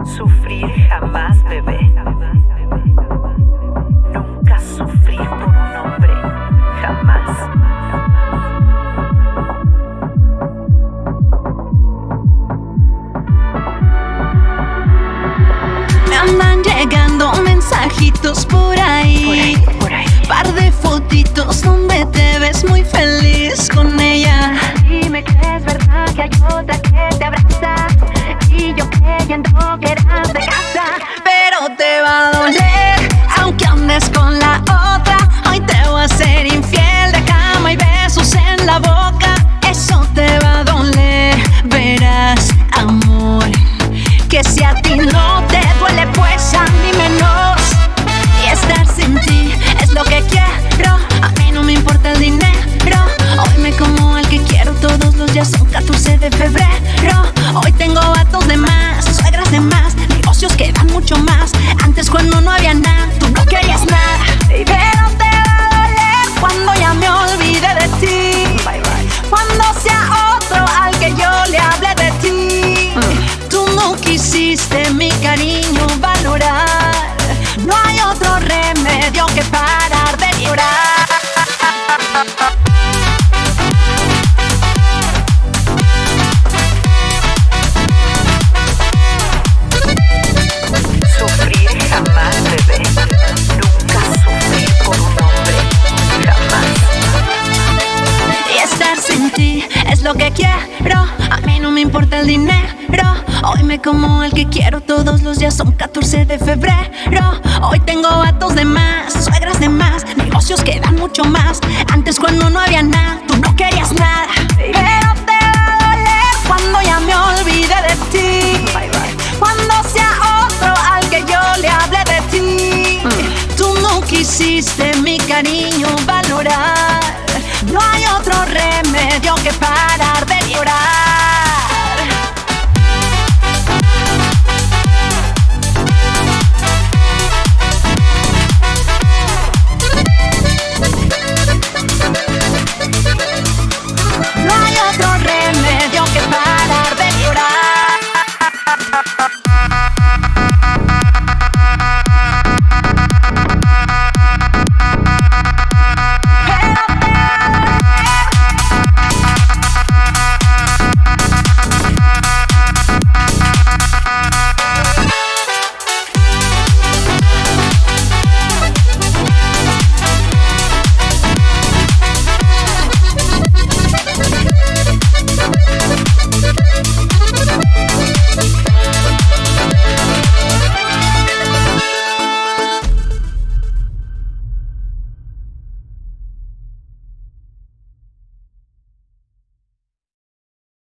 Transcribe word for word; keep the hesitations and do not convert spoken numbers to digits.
Sufrir jamás, bebé. Nunca sufrir por un hombre, jamás. Me andan llegando mensajitos por ahí, Por ahí, por ahí. par de fotitos donde te ves muy feliz con ella. Dime que es verdad que hay otra que te abraza y yo creyendo que eras de casa. Pero te va a doler, aunque andes con la otra. Hoy te voy a ser infiel de cama y besos en la boca. Eso te va a doler, verás, amor, que si a ti no te duele, pues a mí menos. Y estar sin ti es lo que quiero, a mí no me importa el dinero. Hoy me como al que quiero todos los días, son catorce de febrero. Hoy tengo vatos de más, suegras de más, negocios que dan mucho más. Antes cuando no había nada, tú no querías nada. Pero te va a doler cuando ya me olvide de ti. Bye, bye. Cuando sea otro al que yo le hable de ti. Tú no quisiste mi cariño valorar. No hay otro remedio que parar de llorar. Sufrir jamás, bebé. Nunca sufrir por un hombre, jamás. Y estar sin ti es lo que quiero, a mí no me importa el dinero. Hoy me como el que quiero todos los días, son catorce de febrero. Hoy tengo vatos de más, suegras de más, negocios que dan mucho más. Antes cuando no había nada, tú no querías nada. Pero te va a doler cuando ya me olvide de ti. Bye, bye. Cuando sea otro al que yo le hable de ti. Tú no quisiste mi cariño valorar. No hay otro remedio que